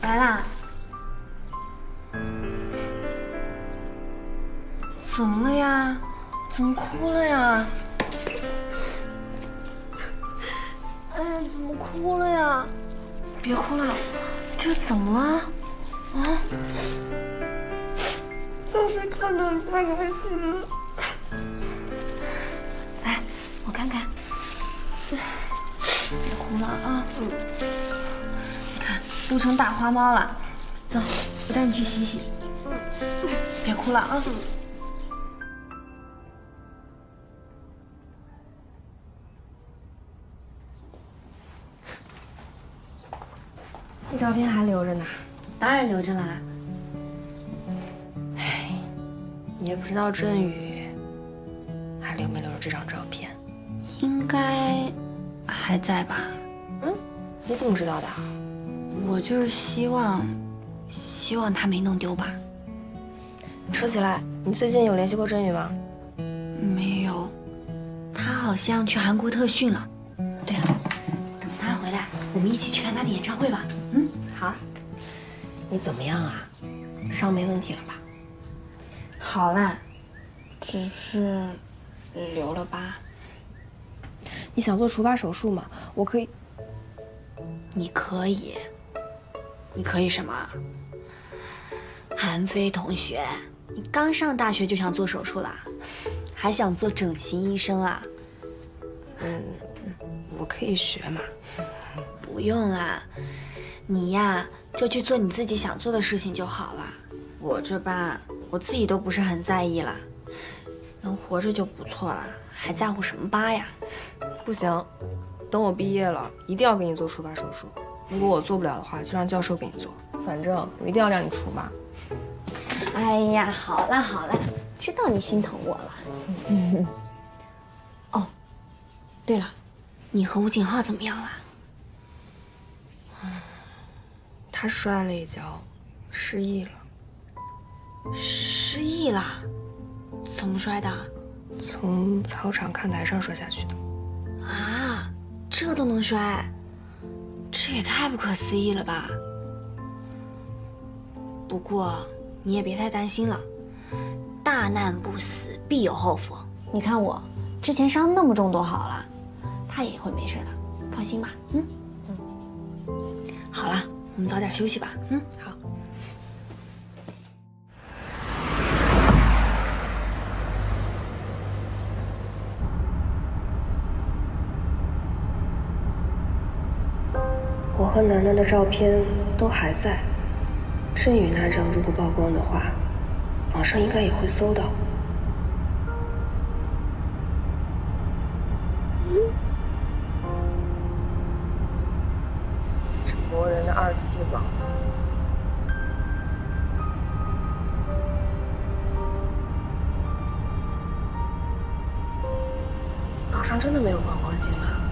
来啦！怎么了呀？怎么哭了呀？哎呀，怎么哭了呀？别哭了，这怎么了？啊？就是看到你太开心了。来，我看看。别哭了啊！你看，撸成大花猫了。走，我带你去洗洗。别哭了啊！ 这照片还留着呢。 当然留着啦。 哎，也不知道振宇还留没留着这张照片。 应该还在吧？ 嗯，你怎么知道的？ 我就是希望他没弄丢吧。 说起来，你最近有联系过振宇吗？ 没有，他好像去韩国特训了。对了，等他回来，我们一起去看他的演唱会吧。嗯， 好。你怎么样啊？伤没问题了吧？ 好啦，只是留了疤。 你想做除疤手术吗？我可以。 你可以？你可以什么？韩飞同学，你刚上大学就想做手术啦？还想做整形医生啊？ 我可以学嘛。 不用啦，你呀就去做你自己想做的事情就好了。我这疤我自己都不是很在意了，能活着就不错了，还在乎什么疤呀？ 不行，等我毕业了，一定要给你做除疤手术。如果我做不了的话，就让教授给你做。反正我一定要让你除疤。 哎呀，好啦好啦，知道你心疼我了。哦，对了，你和吴景浩怎么样了？ 他摔了一跤，失忆了。 失忆了？怎么摔的？ 从操场看台上摔下去的。 啊，这都能摔？这也太不可思议了吧！不过你也别太担心了，大难不死必有后福。你看我之前伤那么重都好了，他也会没事的，放心吧。好了，我们早点休息吧。 好。我和楠楠的照片都还在，振宇那张如果曝光的话，网上应该也会搜到。这魔人的2期网，网上真的没有曝光新闻。